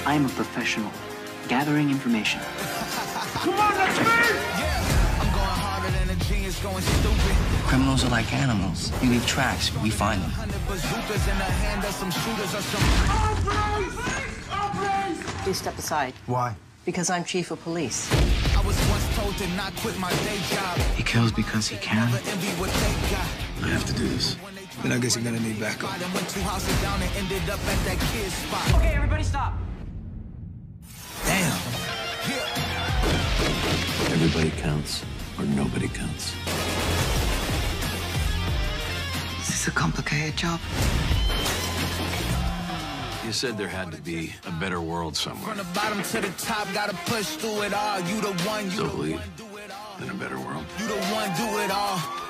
I am a professional, gathering information. Come on, let's move! Yeah, I'm going harder than a genius going stupid. Criminals are like animals. You leave tracks, we find them. Please step aside. Why? Because I'm chief of police. I was once told to not quit my day job. He kills because he can. I have to do this. Then I guess you're gonna need backup. Okay, everybody stop. Damn. Everybody counts, or nobody counts. Is this a complicated job? You said there had to be a better world somewhere. From the bottom to the top, gotta push through it all. You the one, you So the believe one, do it all. in a better world. You the one, do it all.